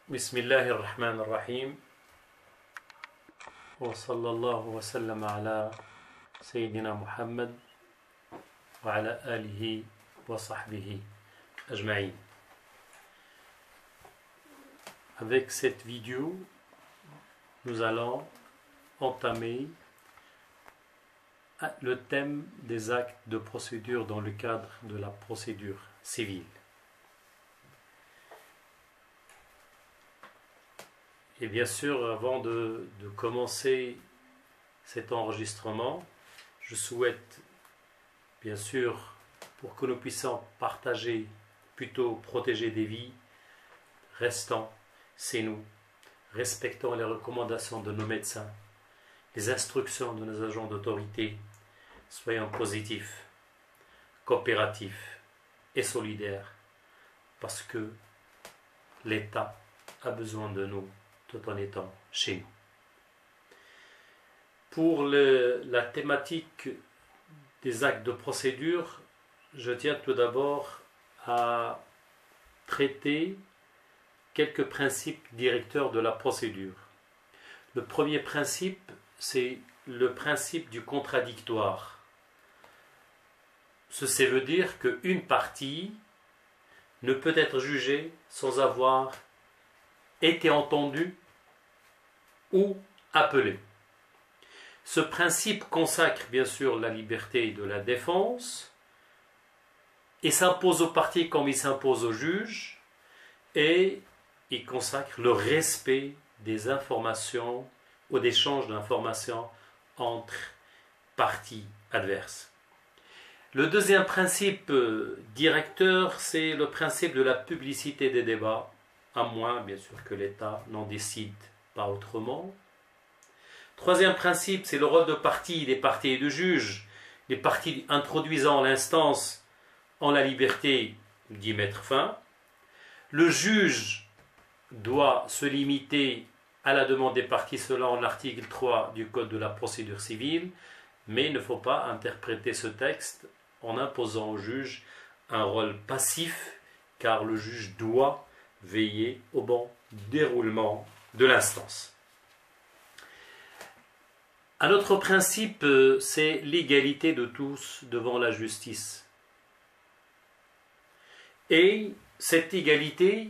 بسم الله الرحمن الرحيم وصلى الله وسلم على سيدنا محمد وعلى آله وصحبه أجمعين. Avec cette vidéo, nous allons entamer le thème des actes de procédure dans le cadre de la procédure civile. Et bien sûr, avant de commencer cet enregistrement, je souhaite, bien sûr, pour que nous puissions partager, plutôt protéger des vies, restons, c'est nous, respectons les recommandations de nos médecins, les instructions de nos agents d'autorité, soyons positifs, coopératifs et solidaires, parce que l'État a besoin de nous tout en étant chez nous. Pour la thématique des actes de procédure, je tiens tout d'abord à traiter quelques principes directeurs de la procédure. Le premier principe, c'est le principe du contradictoire. Ceci veut dire qu'une partie ne peut être jugée sans avoir été entendue ou appelée. Ce principe consacre bien sûr la liberté de la défense et s'impose aux parties comme il s'impose aux juges, et il consacre le respect des informations ou d'échanges d'informations entre parties adverses. Le deuxième principe directeur, c'est le principe de la publicité des débats, à moins bien sûr que l'État n'en décide pas autrement. Troisième principe, c'est le rôle de partie, des parties et de juges. Les parties introduisant l'instance en la liberté d'y mettre fin. Le juge doit se limiter à la demande des parties selon l'article 3 du Code de la procédure civile, mais il ne faut pas interpréter ce texte en imposant au juge un rôle passif, car le juge doit veiller au bon déroulement de l'instance. Un autre principe, c'est l'égalité de tous devant la justice. Et cette égalité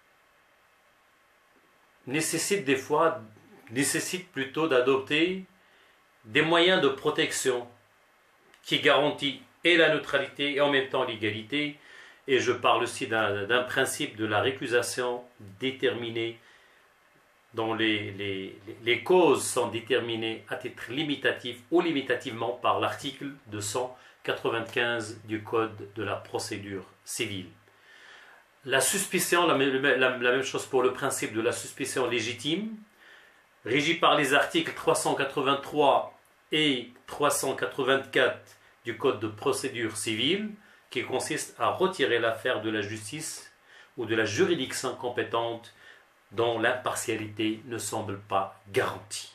nécessite plutôt d'adopter des moyens de protection qui garantissent et la neutralité et en même temps l'égalité. Et je parle aussi d'un principe de la récusation déterminée, dont les causes sont déterminées à titre limitatif ou limitativement par l'article 295 du Code de la procédure civile. La suspicion, la même chose pour le principe de la suspicion légitime, régi par les articles 383 et 384 du Code de procédure civile, qui consiste à retirer l'affaire de la justice ou de la juridiction compétente dont l'impartialité ne semble pas garantie.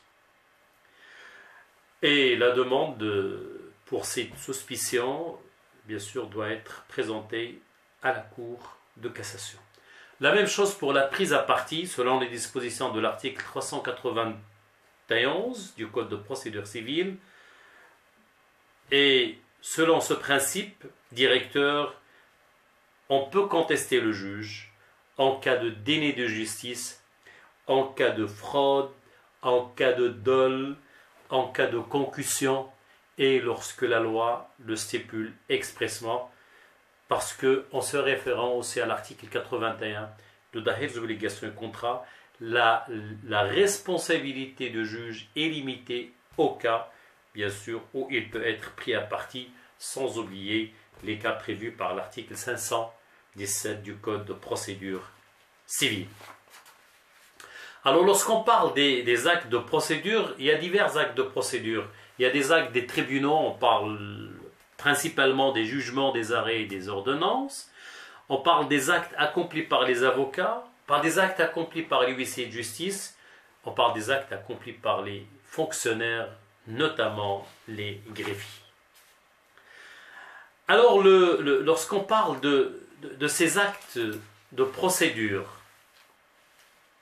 Et la demande pour cette suspicion, bien sûr, doit être présentée à la Cour de cassation. La même chose pour la prise à partie, selon les dispositions de l'article 391 du Code de procédure civile. Et selon ce principe directeur, on peut contester le juge en cas de déni de justice, en cas de fraude, en cas de dol, en cas de concussion, et lorsque la loi le stipule expressement, parce qu'en se référant aussi à l'article 81 de Dahir des obligations et contrats, la responsabilité du juge est limitée au cas, bien sûr, où il peut être pris à partie, sans oublier les cas prévus par l'article 517 du Code de procédure civile. Alors, lorsqu'on parle des actes de procédure, il y a divers actes de procédure. Il y a des actes des tribunaux, on parle principalement des jugements, des arrêts et des ordonnances. On parle des actes accomplis par les avocats, par des actes accomplis par les huissiers de justice. On parle des actes accomplis par les fonctionnaires, notamment les greffiers. Alors, lorsqu'on parle de ces actes de procédure,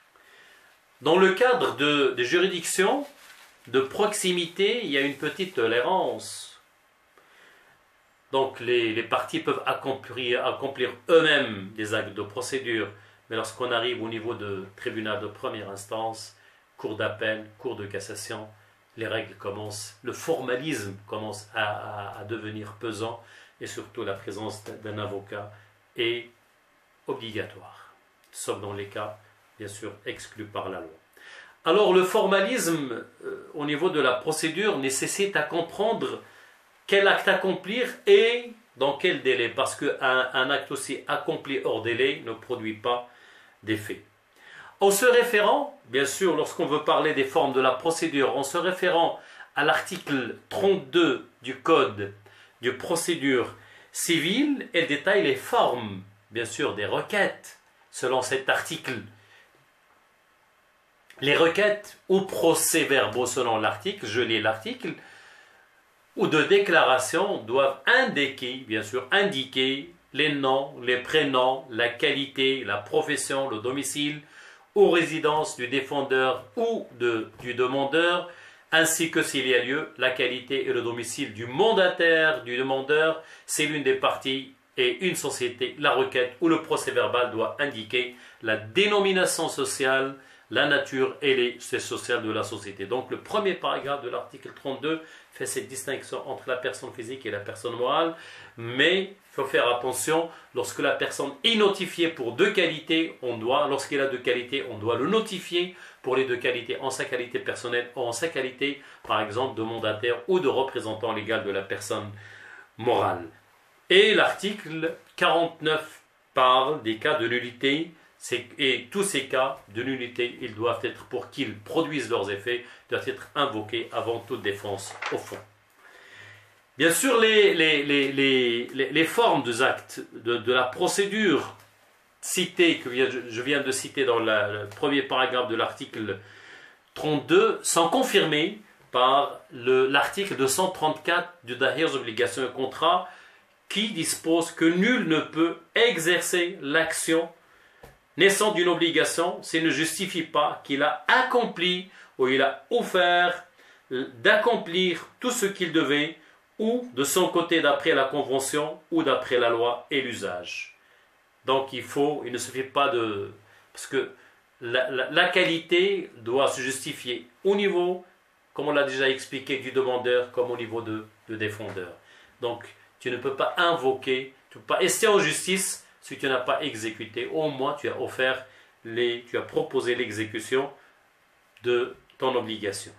Dans le cadre des juridictions de proximité, il y a une petite tolérance. Donc les parties peuvent accomplir eux-mêmes des actes de procédure. Mais lorsqu'on arrive au niveau de tribunal de première instance, cour d'appel, cour de cassation, les règles commencent, le formalisme commence à devenir pesant et surtout la présence d'un avocat est obligatoire, sauf dans les cas, bien sûr, exclus par la loi. Alors le formalisme au niveau de la procédure nécessite à comprendre quel acte accomplir et dans quel délai, parce qu'un acte aussi accompli hors délai ne produit pas d'effet. En se référant, bien sûr, lorsqu'on veut parler des formes de la procédure, en se référant à l'article 32 du Code de procédure civile, elle détaille les formes, bien sûr, des requêtes, selon cet article. Les requêtes ou procès-verbaux, selon l'article, je lis l'article, ou de déclaration doivent indiquer, bien sûr, indiquer les noms, les prénoms, la qualité, la profession, le domicile ou résidence du défendeur ou du demandeur, ainsi que s'il y a lieu, la qualité et le domicile du mandataire, du demandeur, c'est l'une des parties et une société. La requête ou le procès-verbal doit indiquer la dénomination sociale, la nature et les sociales de la société. Donc le premier paragraphe de l'article 32 fait cette distinction entre la personne physique et la personne morale, mais il faut faire attention, lorsque la personne est notifiée pour deux qualités, lorsqu'il a deux qualités, on doit le notifier pour les deux qualités, en sa qualité personnelle ou en sa qualité, par exemple, de mandataire ou de représentant légal de la personne morale. Et l'article 49 parle des cas de nullité. Et tous ces cas de nullité, ils doivent être, pour qu'ils produisent leurs effets, doivent être invoqués avant toute défense au fond. Bien sûr, les formes des actes, de la procédure citée, que je viens de citer dans le premier paragraphe de l'article 32, sont confirmées par l'article 234 du Dahir obligations et contrats, qui dispose que nul ne peut exercer l'action naissant d'une obligation s'il ne justifie pas qu'il a accompli ou il a offert d'accomplir tout ce qu'il devait ou de son côté d'après la convention ou d'après la loi et l'usage. Donc il ne suffit pas de... Parce que la qualité doit se justifier au niveau, comme on l'a déjà expliqué, du demandeur comme au niveau de défendeur. Donc tu ne peux pas invoquer, tu ne peux pas rester en justice si tu n'as pas exécuté. Au moins tu as proposé l'exécution de ton obligation.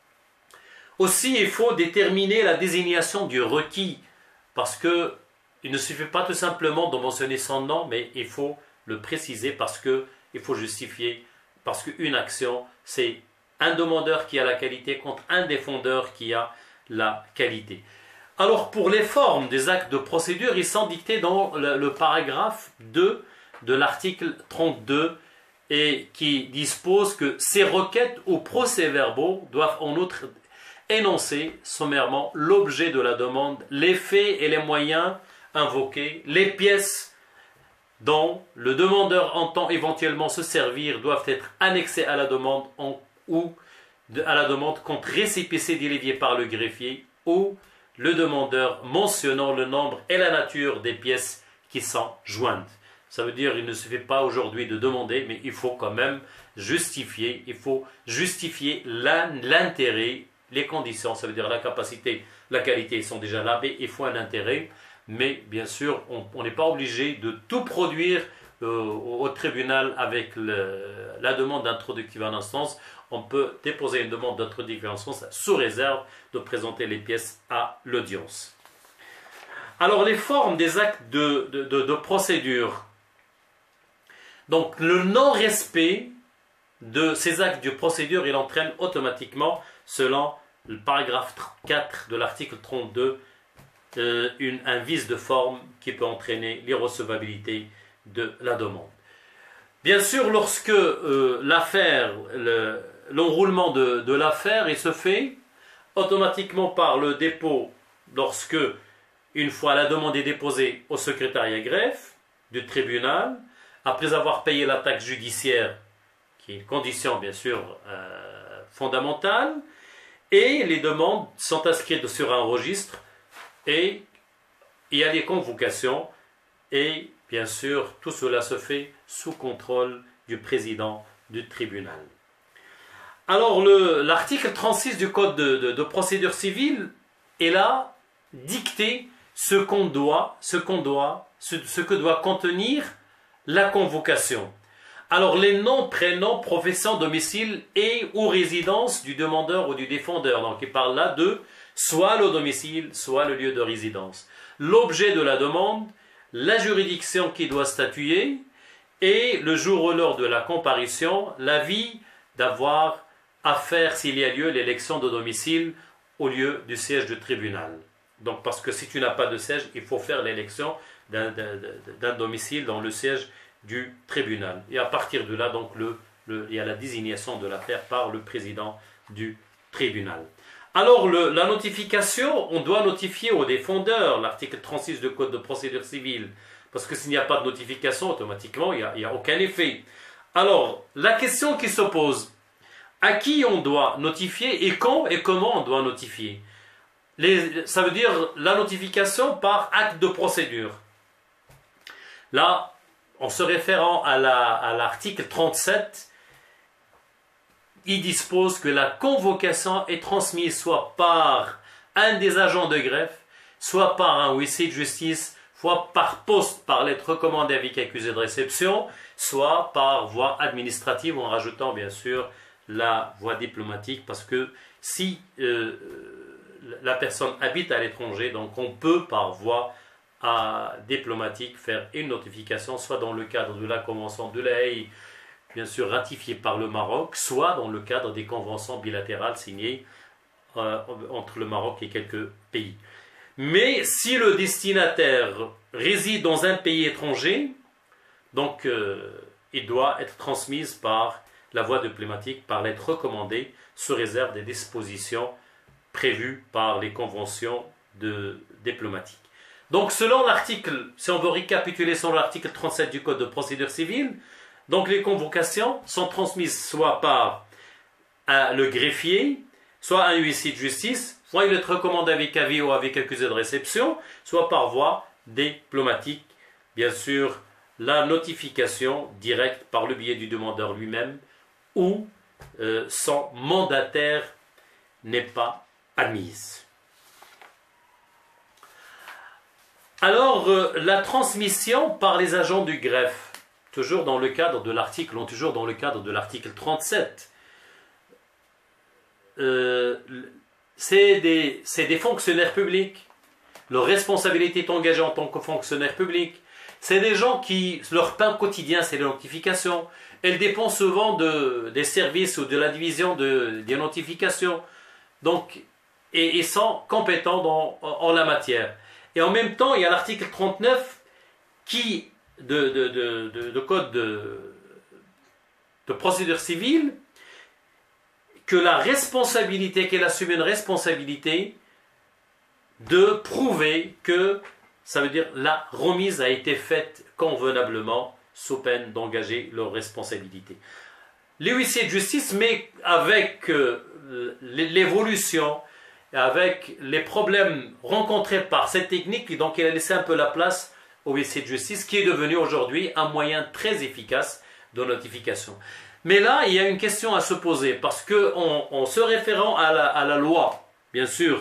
Aussi, il faut déterminer la désignation du requis, parce que il ne suffit pas tout simplement de mentionner son nom, mais il faut le préciser parce qu'il faut justifier, parce qu'une action, c'est un demandeur qui a la qualité contre un défendeur qui a la qualité. Alors, pour les formes des actes de procédure, ils sont dictés dans le paragraphe 2 de l'article 32 et qui dispose que ces requêtes ou procès-verbaux doivent en outre énoncer sommairement l'objet de la demande, les faits et les moyens invoqués, les pièces dont le demandeur entend éventuellement se servir doivent être annexées à la demande ou à la demande contre récépissé délivré par le greffier ou le demandeur mentionnant le nombre et la nature des pièces qui sont jointes. Ça veut dire qu'il ne suffit pas aujourd'hui de demander, mais il faut quand même justifier, l'intérêt, les conditions, ça veut dire la capacité, la qualité sont déjà là, mais il faut un intérêt. Mais bien sûr, on n'est pas obligé de tout produire au tribunal avec la demande d'introductive en instance. On peut déposer une demande d'introductive en instance sous réserve de présenter les pièces à l'audience. Alors, les formes des actes de procédure. Donc, le non-respect de ces actes de procédure, il entraîne automatiquement, selon le paragraphe 4 de l'article 32, un vice de forme qui peut entraîner l'irrecevabilité de la demande. Bien sûr, lorsque l'enroulement de l'affaire, il se fait automatiquement par le dépôt, lorsque, une fois la demande est déposée au secrétariat greffe du tribunal, après avoir payé la taxe judiciaire qui est une condition bien sûr fondamentale, et les demandes sont inscrites sur un registre, et il y a des convocations, et bien sûr tout cela se fait sous contrôle du président du tribunal. Alors l'article 36 du Code de procédure civile est là dicté ce que doit contenir la convocation. Alors les noms, prénoms, profession, domicile et ou résidence du demandeur ou du défendeur. Donc il parle là de soit le domicile, soit le lieu de résidence. L'objet de la demande, la juridiction qui doit statuer et le jour ou l'heure de la comparution, l'avis d'avoir à faire s'il y a lieu l'élection de domicile au lieu du siège du tribunal. Donc parce que si tu n'as pas de siège, il faut faire l'élection d'un domicile dans le siège du tribunal. Et à partir de là, donc, il y a la désignation de l'affaire par le président du tribunal. Alors, la notification, on doit notifier au défendeur, l'article 36 du Code de procédure civile, parce que s'il n'y a pas de notification, automatiquement, il n'y a aucun effet. Alors, la question qui se pose, à qui on doit notifier et quand et comment on doit notifier? Ça veut dire la notification par acte de procédure. Là, en se référant à l'article 37, il dispose que la convocation est transmise soit par un des agents de greffe, soit par un huissier de justice, soit par poste, par lettre recommandée avec accusé de réception, soit par voie administrative, en rajoutant bien sûr la voie diplomatique, parce que si la personne habite à l'étranger, donc on peut par voie diplomatique faire une notification, soit dans le cadre de la convention de La Haye, bien sûr ratifiée par le Maroc, soit dans le cadre des conventions bilatérales signées entre le Maroc et quelques pays. Mais si le destinataire réside dans un pays étranger, donc il doit être transmise par la voie diplomatique, par lettre recommandée, sous réserve des dispositions prévues par les conventions diplomatiques. Donc selon l'article, si on veut récapituler selon l'article 37 du Code de procédure civile, donc les convocations sont transmises soit par le greffier, soit un huissier de justice, soit une lettre recommandée avec avis ou avec accusé de réception, soit par voie diplomatique. Bien sûr, la notification directe par le biais du demandeur lui-même ou son mandataire n'est pas admise. Alors, la transmission par les agents du greffe, toujours dans le cadre de l'article 37, c'est des fonctionnaires publics. Leur responsabilité est engagée en tant que fonctionnaire public. C'est des gens qui, leur pain quotidien, c'est la notification. Elles dépendent souvent des services ou de la division des notifications. Donc, et sont compétents en la matière. Et en même temps, il y a l'article 39 de Code de procédure civile, que la responsabilité, qu'elle assume une responsabilité de prouver que, ça veut dire la remise a été faite convenablement sous peine d'engager leur responsabilité. Les huissiers de justice, mais avec l'évolution, avec les problèmes rencontrés par cette technique, donc il a laissé un peu la place au huissier de justice, qui est devenu aujourd'hui un moyen très efficace de notification. Mais là, il y a une question à se poser, parce qu'en se référant à la loi, bien sûr,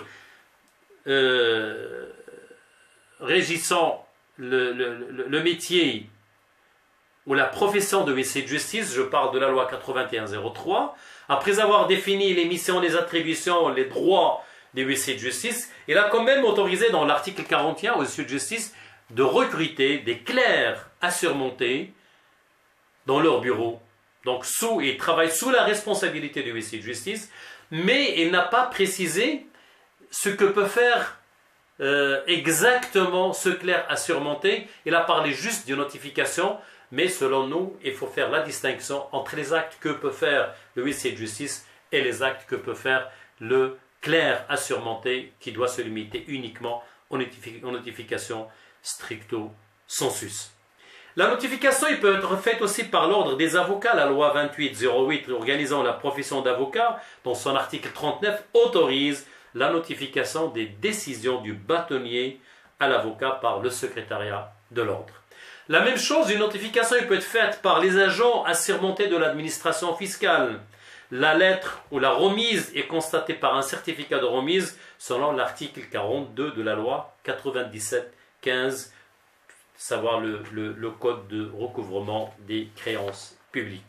régissant le métier ou la profession de huissier de justice, je parle de la loi 81-03, après avoir défini les missions, les attributions, les droits des huissiers de justice, il a quand même autorisé dans l'article 41 aux huissiers de justice de recruter des clercs assermentés dans leur bureau. Donc ils travaillent sous la responsabilité du huissier de justice, mais il n'a pas précisé ce que peut faire exactement ce clerc assermenté. Il a parlé juste de notification, mais selon nous, il faut faire la distinction entre les actes que peut faire le huissier de justice et les actes que peut faire le clerc assermenté, qui doit se limiter uniquement aux notifications stricto sensus. La notification il peut être faite aussi par l'ordre des avocats. La loi 2808 organisant la profession d'avocat, dans son article 39, autorise la notification des décisions du bâtonnier à l'avocat par le secrétariat de l'ordre. La même chose, une notification il peut être faite par les agents assermentés de l'administration fiscale. La lettre ou la remise est constatée par un certificat de remise selon l'article 42 de la loi 97-15, savoir le code de recouvrement des créances publiques.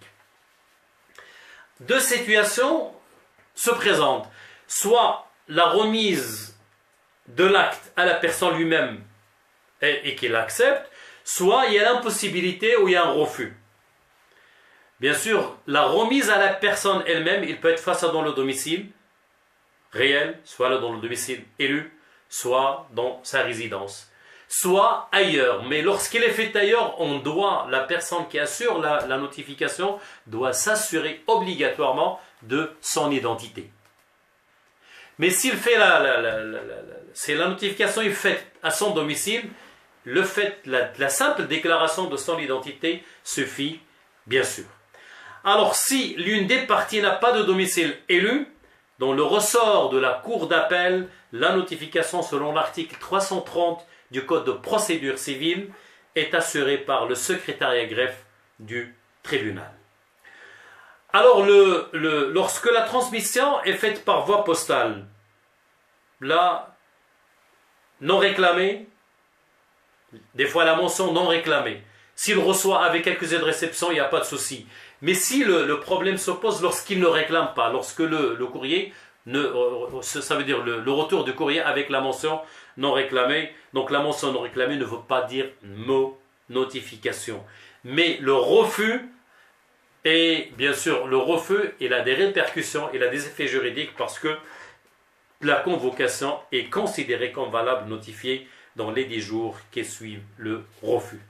Deux situations se présentent. Soit la remise de l'acte à la personne lui-même et qu'il accepte, soit il y a l'impossibilité ou il y a un refus. Bien sûr, la remise à la personne elle-même, il peut être face à dans le domicile réel, soit dans le domicile élu, soit dans sa résidence, soit ailleurs. Mais lorsqu'il est fait ailleurs, la personne qui assure la notification doit s'assurer obligatoirement de son identité. Mais s'il fait la notification est faite à son domicile, la simple déclaration de son identité suffit, bien sûr. Alors, si l'une des parties n'a pas de domicile élu, dans le ressort de la cour d'appel, la notification selon l'article 330 du Code de procédure civile est assurée par le secrétariat greffe du tribunal. Alors, lorsque la transmission est faite par voie postale, là, non réclamée, des fois la mention non réclamée. S'il reçoit avec accusé de réception, il n'y a pas de souci. Mais si le problème s'oppose lorsqu'il ne réclame pas, lorsque le courrier, ça veut dire le retour du courrier avec la mention non réclamée, donc la mention non réclamée ne veut pas dire mot notification. Mais le refus, et bien sûr le refus, il a des répercussions, il a des effets juridiques parce que la convocation est considérée comme valable notifiée dans les 10 jours qui suivent le refus.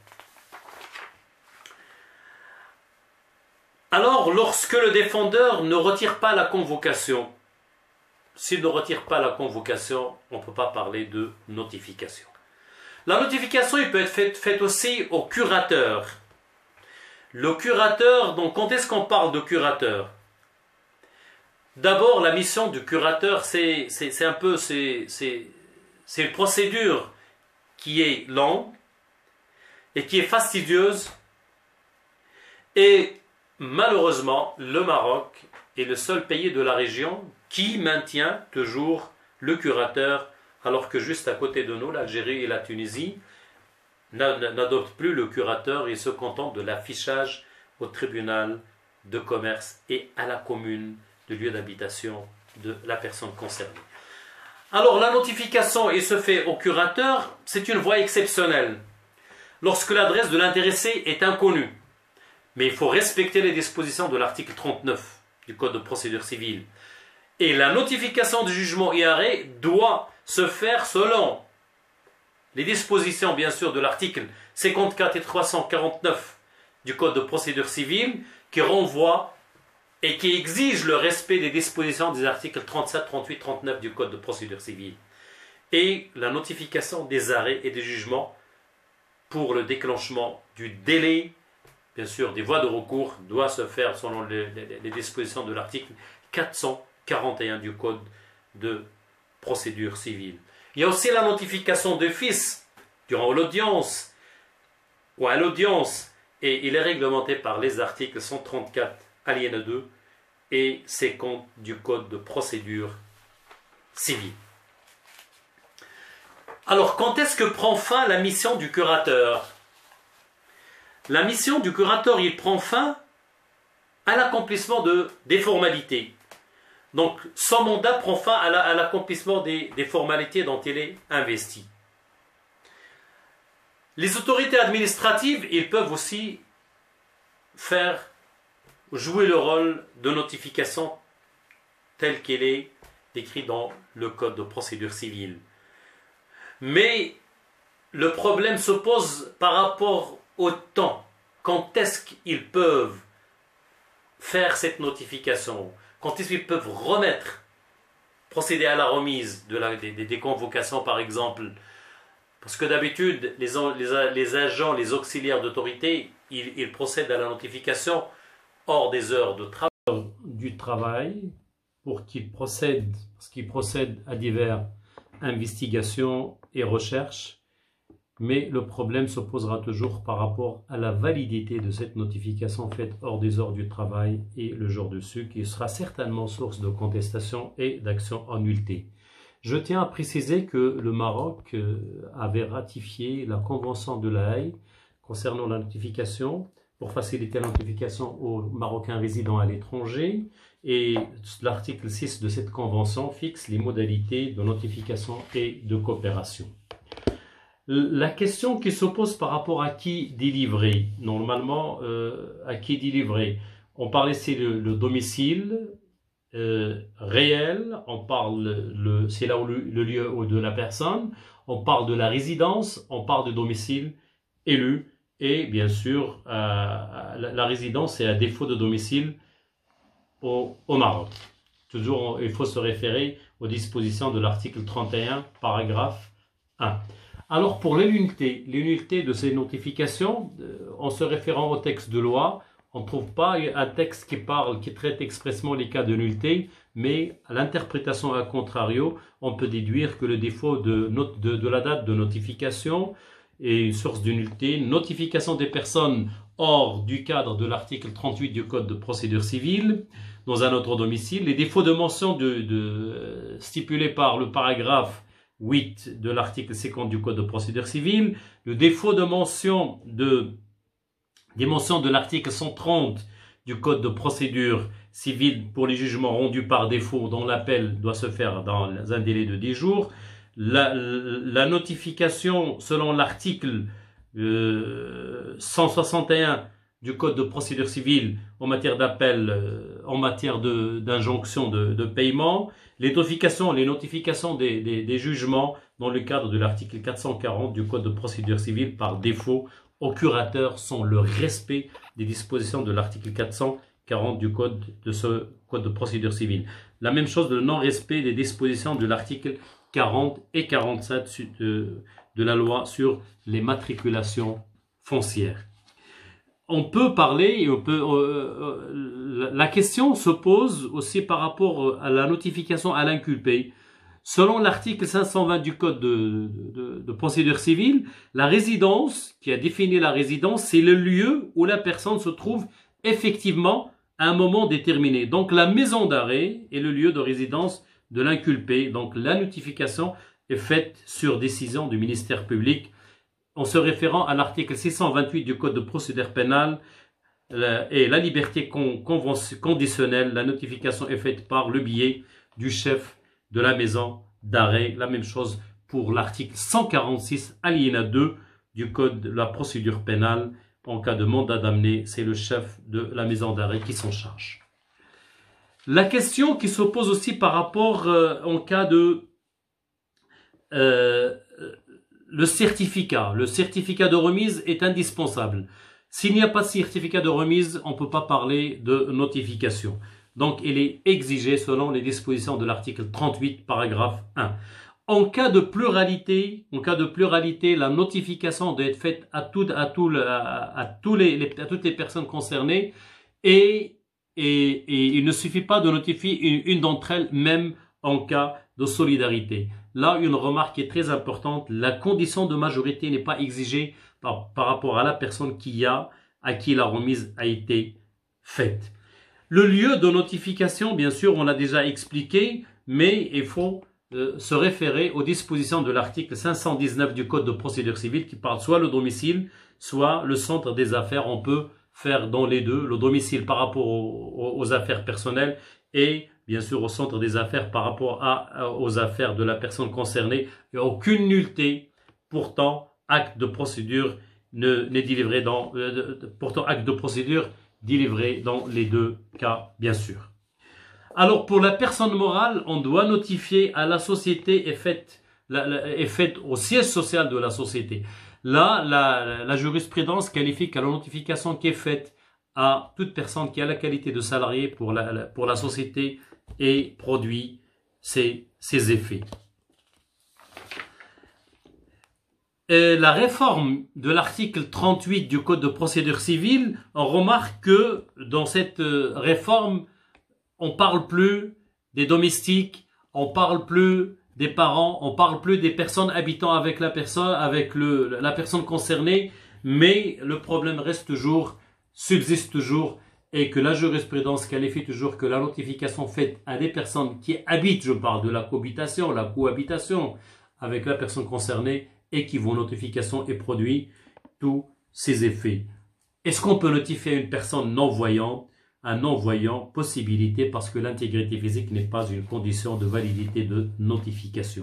Alors, lorsque le défendeur ne retire pas la convocation, s'il ne retire pas la convocation, on ne peut pas parler de notification. La notification il peut être faite aussi au curateur. Le curateur, donc quand est-ce qu'on parle de curateur? D'abord, la mission du curateur, c'est une procédure qui est longue et qui est fastidieuse. Et malheureusement, le Maroc est le seul pays de la région qui maintient toujours le curateur, alors que juste à côté de nous, l'Algérie et la Tunisie n'adoptent plus le curateur et se contentent de l'affichage au tribunal de commerce et à la commune de lieu d'habitation de la personne concernée. Alors la notification et se fait au curateur, c'est une voie exceptionnelle. Lorsque l'adresse de l'intéressé est inconnue, mais il faut respecter les dispositions de l'article 39 du Code de procédure civile. Et la notification du jugement et arrêt doit se faire selon les dispositions, bien sûr, de l'article 54 et 349 du Code de procédure civile, qui renvoie et qui exige le respect des dispositions des articles 37, 38, 39 du Code de procédure civile. Et la notification des arrêts et des jugements pour le déclenchement du délai, bien sûr, des voies de recours, doit se faire selon les dispositions de l'article 441 du Code de procédure civile. Il y a aussi la notification d'office durant l'audience ou à l'audience, et il est réglementé par les articles 134 alinéa 2 et 50 du Code de procédure civile. Alors, quand est-ce que prend fin la mission du curateur? La mission du curateur, il prend fin à l'accomplissement des formalités. Donc, son mandat prend fin à l'accomplissement des formalités dont il est investi. Les autorités administratives, ils peuvent aussi jouer le rôle de notification tel qu'il est décrit dans le Code de procédure civile. Mais le problème se pose par rapport au temps. Quand est-ce qu'ils peuvent faire cette notification? Quand est-ce qu'ils peuvent procéder à la remise des convocations, par exemple, Parce que d'habitude, les agents, les auxiliaires d'autorité, ils procèdent à la notification hors des heures de travail. Du travail, parce qu'ils procèdent à diverses investigations et recherches, mais le problème se posera toujours par rapport à la validité de cette notification faite hors des heures du travail et le jour dessus, qui sera certainement source de contestation et d'action en nullité. Je tiens à préciser que le Maroc avait ratifié la Convention de La Haye concernant la notification pour faciliter la notification aux Marocains résidant à l'étranger, et l'article 6 de cette convention fixe les modalités de notification et de coopération. La question qui se pose par rapport à qui délivrer, normalement, à qui délivrer, on parle ici le domicile réel, on parle c'est là où le lieu de la personne, on parle de la résidence, on parle de domicile élu, et bien sûr la résidence est à défaut de domicile au Maroc. Toujours, il faut se référer aux dispositions de l'article 31, paragraphe 1. Alors pour les nullités de ces notifications, en se référant au texte de loi, on ne trouve pas un texte qui traite expressément les cas de nullité, mais à l'interprétation à contrario, on peut déduire que le défaut de la date de notification est une source de nullité, notification des personnes hors du cadre de l'article 38 du Code de procédure civile, dans un autre domicile, les défauts de mention stipulés par le paragraphe 8 de l'article 50 du Code de procédure civile, le défaut de mention des mentions de l'article 130 du Code de procédure civile pour les jugements rendus par défaut dont l'appel doit se faire dans un délai de 10 jours, la notification selon l'article 161 du Code de procédure civile en matière d'appel, en matière d'injonction de paiement, les notifications des jugements dans le cadre de l'article 440 du Code de procédure civile par défaut au curateur sans le respect des dispositions de l'article 440 du Code de procédure civile. La même chose, le non-respect des dispositions de l'article 40 et 47 de la loi sur les matriculations foncières. On peut parler, la question se pose aussi par rapport à la notification à l'inculpé. Selon l'article 520 du Code de procédure civile, la résidence, qui a défini la résidence, c'est le lieu où la personne se trouve effectivement à un moment déterminé. Donc la maison d'arrêt est le lieu de résidence de l'inculpé. Donc la notification est faite sur décision du ministère public en se référant à l'article 628 du Code de procédure pénale et la liberté conditionnelle. La notification est faite par le biais du chef de la maison d'arrêt. La même chose pour l'article 146 alinéa 2 du Code de la procédure pénale. En cas de mandat d'amener, c'est le chef de la maison d'arrêt qui s'en charge. La question qui se pose aussi par rapport en cas de le certificat de remise est indispensable. S'il n'y a pas de certificat de remise, on ne peut pas parler de notification. Donc, il est exigé selon les dispositions de l'article 38, paragraphe 1. En cas de pluralité, la notification doit être faite à toutes les personnes concernées et il ne suffit pas de notifier une d'entre elles, même en cas de solidarité. Là, une remarque est très importante, la condition de majorité n'est pas exigée par rapport à la personne à qui la remise a été faite. Le lieu de notification, bien sûr, on l'a déjà expliqué, mais il faut se référer aux dispositions de l'article 519 du Code de procédure civile qui parle soit le domicile, soit le centre des affaires. On peut faire dans les deux, le domicile par rapport aux affaires personnelles et bien sûr au centre des affaires par rapport aux affaires de la personne concernée. Il n'y a aucune nullité. Pourtant, acte de procédure délivré dans les deux cas, bien sûr. Alors, pour la personne morale, on doit notifier à la société est faite au siège social de la société. Là, la jurisprudence qualifie que la notification qui est faite à toute personne qui a la qualité de salarié pour la société et produit ses effets. La réforme de l'article 38 du Code de procédure civile, on remarque que dans cette réforme, on parle plus des domestiques, on parle plus des parents, on parle plus des personnes habitant avec la personne, la personne concernée, mais le problème reste toujours, subsiste toujours, et que la jurisprudence qualifie toujours que la notification faite à des personnes qui habitent, je parle de la cohabitation, la cohabitation avec la personne concernée, équivaut notification et produit tous ses effets. Est-ce qu'on peut notifier une personne non-voyante? Un non-voyant, possibilité parce que l'intégrité physique n'est pas une condition de validité de notification.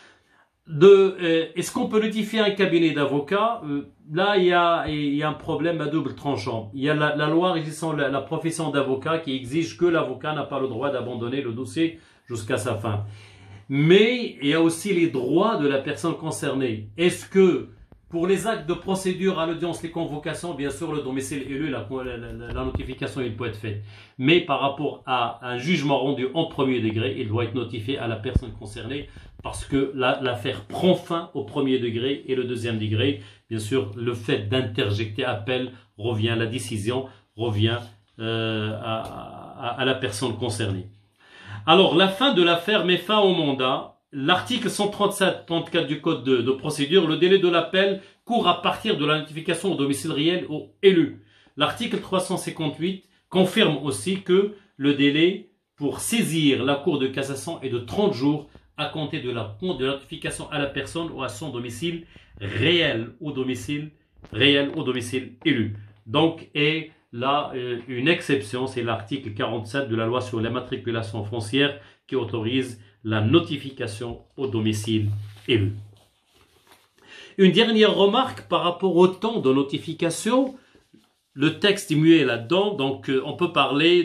Est-ce qu'on peut notifier un cabinet d'avocats? Là, il y a un problème à double tranchant. Il y a la loi régissant la profession d'avocat qui exige que l'avocat n'a pas le droit d'abandonner le dossier jusqu'à sa fin. Mais il y a aussi les droits de la personne concernée. Est-ce que pour les actes de procédure à l'audience, les convocations, bien sûr, le domicile élu, la notification, il peut être faite. Mais par rapport à un jugement rendu en premier degré, il doit être notifié à la personne concernée parce que l'affaire prend fin au premier degré et le deuxième degré. Bien sûr, le fait d'interjecter appel revient, la décision revient à la personne concernée. Alors, la fin de l'affaire met fin au mandat. L'article 137-34 du Code de procédure, le délai de l'appel court à partir de la notification au domicile réel au élu. L'article 358 confirme aussi que le délai pour saisir la Cour de cassation est de 30 jours à compter de la notification à la personne ou à son domicile réel au domicile élu. Donc, et là, une exception, c'est l'article 47 de la loi sur l'immatriculation foncière qui autorise la notification au domicile élu. Une dernière remarque par rapport au temps de notification. Le texte est muet là-dedans, donc on peut parler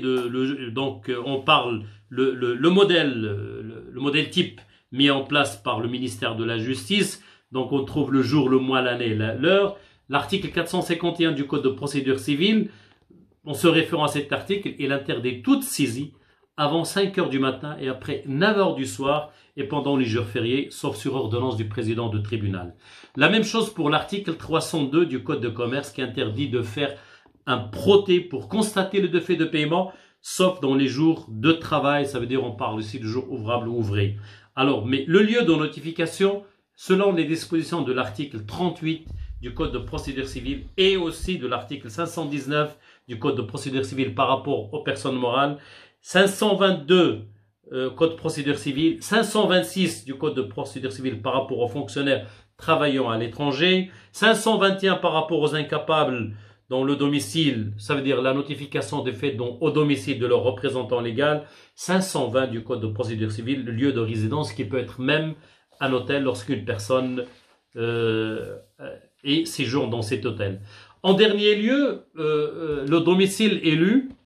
le modèle type mis en place par le ministère de la Justice. Donc on trouve le jour, le mois, l'année, l'heure. L'article 451 du Code de procédure civile, en se référant à cet article, il interdit toute saisie avant 5 heures du matin et après 9 heures du soir et pendant les jours fériés, sauf sur ordonnance du président de tribunal. La même chose pour l'article 302 du Code de commerce qui interdit de faire un protêt pour constater le défait de paiement, sauf dans les jours de travail, ça veut dire on parle aussi de jours ouvrables ou ouvrés. Alors, mais le lieu de notification, selon les dispositions de l'article 38 du Code de procédure civile et aussi de l'article 519 du Code de procédure civile par rapport aux personnes morales, 522 Code de procédure civile, 526 du Code de procédure civile par rapport aux fonctionnaires travaillant à l'étranger, 521 par rapport aux incapables dans le domicile, ça veut dire la notification des faits au domicile de leur représentant légal, 520 du Code de procédure civile, le lieu de résidence qui peut être même un hôtel lorsqu'une personne séjourne dans cet hôtel. En dernier lieu, le domicile élu,